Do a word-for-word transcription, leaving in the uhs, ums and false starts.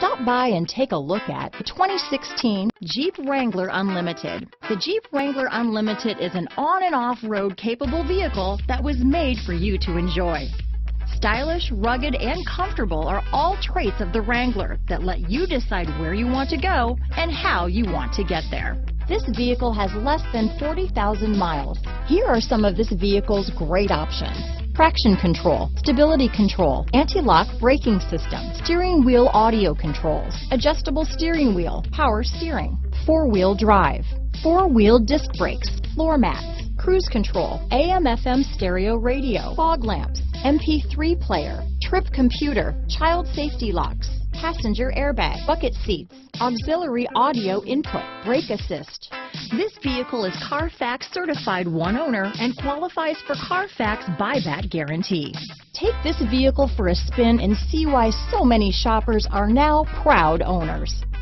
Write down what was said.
Stop by and take a look at the twenty sixteen Jeep Wrangler Unlimited. The Jeep Wrangler Unlimited is an on and off-road capable vehicle that was made for you to enjoy. Stylish, rugged, and comfortable are all traits of the Wrangler that let you decide where you want to go and how you want to get there. This vehicle has less than forty thousand miles. Here are some of this vehicle's great options: traction control, stability control, anti-lock braking system, steering wheel audio controls, adjustable steering wheel, power steering, four-wheel drive, four-wheel disc brakes, floor mats, cruise control, A M F M stereo radio, fog lamps, M P three player, trip computer, child safety locks, passenger airbag, bucket seats, auxiliary audio input, brake assist. This vehicle is Carfax certified one owner and qualifies for Carfax buyback guarantee. Take this vehicle for a spin and see why so many shoppers are now proud owners.